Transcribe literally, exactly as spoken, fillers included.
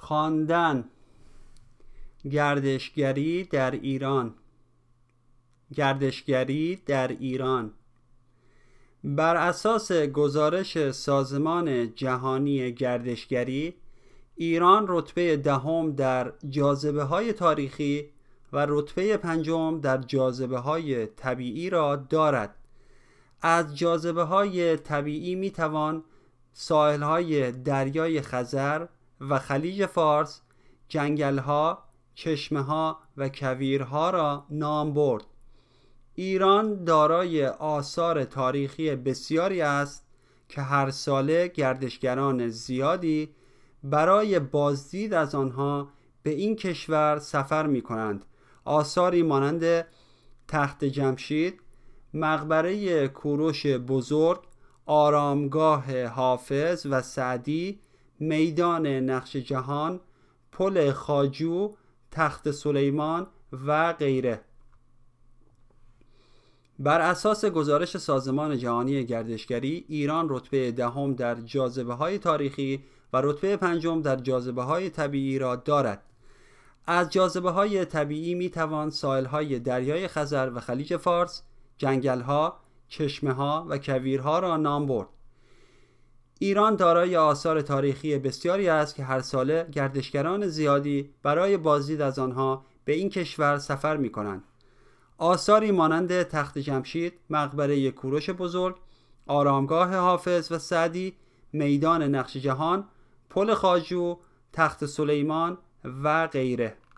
خواندن گردشگری در ایران. گردشگری در ایران بر اساس گزارش سازمان جهانی گردشگری، ایران رتبه دهم در جاذبه‌های تاریخی و رتبه پنجم در جاذبه‌های طبیعی را دارد. از جاذبه‌های طبیعی می‌توان ساحل‌های دریای خزر و خلیج فارس، جنگل‌ها، چشمه‌ها و کویرها را نام برد. ایران دارای آثار تاریخی بسیاری است که هر ساله گردشگران زیادی برای بازدید از آنها به این کشور سفر می کنند. آثاری مانند تخت جمشید، مقبره کوروش بزرگ، آرامگاه حافظ و سعدی، میدان نقش جهان، پل خواجو، تخت سلیمان و غیره. بر اساس گزارش سازمان جهانی گردشگری، ایران رتبه دهم در جاذبه‌های تاریخی و رتبه پنجم در جاذبه‌های طبیعی را دارد. از جاذبه‌های طبیعی می‌توان ساحل‌های دریای خزر و خلیج فارس، جنگل‌ها، چشمه‌ها و کویرها را نام برد. ایران دارای آثار تاریخی بسیاری است که هر ساله گردشگران زیادی برای بازدید از آنها به این کشور سفر می‌کنند. آثاری مانند تخت جمشید، مقبره کوروش بزرگ، آرامگاه حافظ و سعدی، میدان نقش جهان، پل خواجو، تخت سلیمان و غیره.